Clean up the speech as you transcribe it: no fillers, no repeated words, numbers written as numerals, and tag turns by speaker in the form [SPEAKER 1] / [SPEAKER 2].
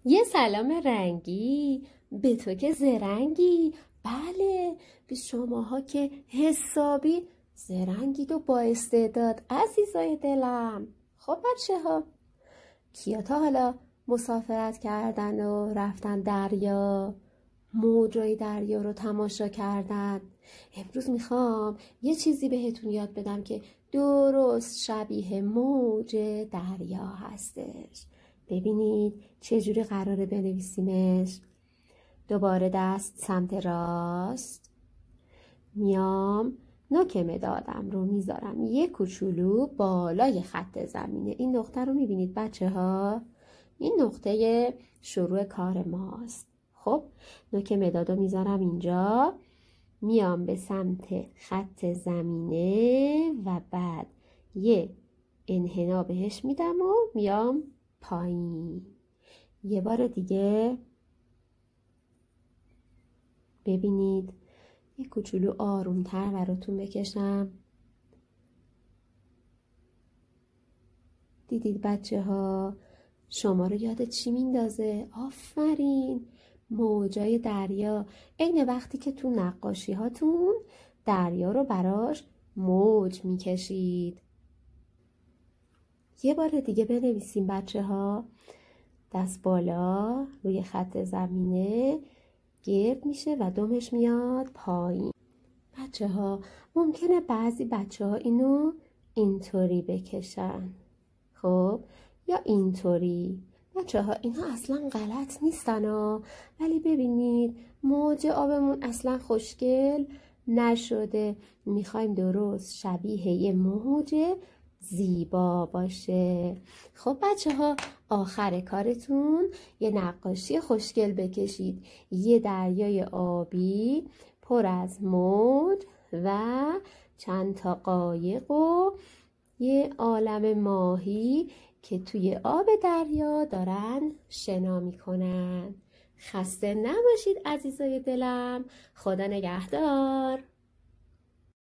[SPEAKER 1] یه سلام رنگی به تو که زرنگی. بله، به شماها که حسابی زرنگید و با استعداد عزیزای دلم. خب بچه ها، کیا تا حالا مسافرت کردن و رفتن دریا، موجای دریا رو تماشا کردن؟ امروز میخوام یه چیزی بهتون یاد بدم که درست شبیه موج دریا هستش. ببینید چجوری قراره بنویسیمش. دوباره دست سمت راست، میام نوک مدادم رو میذارم یه کوچولو بالای خط زمینه. این نقطه رو میبینید بچه ها؟ این نقطه شروع کار ماست. خب نوک مداد رو میذارم اینجا، میام به سمت خط زمینه و بعد یه انحنا بهش میدم و میام پایین. یه بار دیگه ببینید، یه کوچولو آرومتر براتون بکشم. دیدید بچه ها؟ شما رو یاد چی میندازه؟ آفرین، موجای دریا. عین وقتی که تو نقاشی هاتون دریا رو براش موج میکشید. یه بار دیگه بنویسیم بچه ها. دست بالا روی خط زمینه گرد میشه و دمش میاد پایین. بچه ها ممکنه بعضی بچه ها اینو اینطوری بکشن، خب، یا اینطوری. بچه ها اینا اصلا غلط نیستن ها، ولی ببینید موج آبمون اصلا خوشگل نشده. میخوایم درست شبیه یه موج زیبا باشه. خب بچه ها، آخر کارتون یه نقاشی خوشگل بکشید. یه دریای آبی پر از موج و چند تا قایق و یه عالم ماهی که توی آب دریا دارن شنا میکنن. خسته نباشید عزیزای دلم. خدا نگهدار.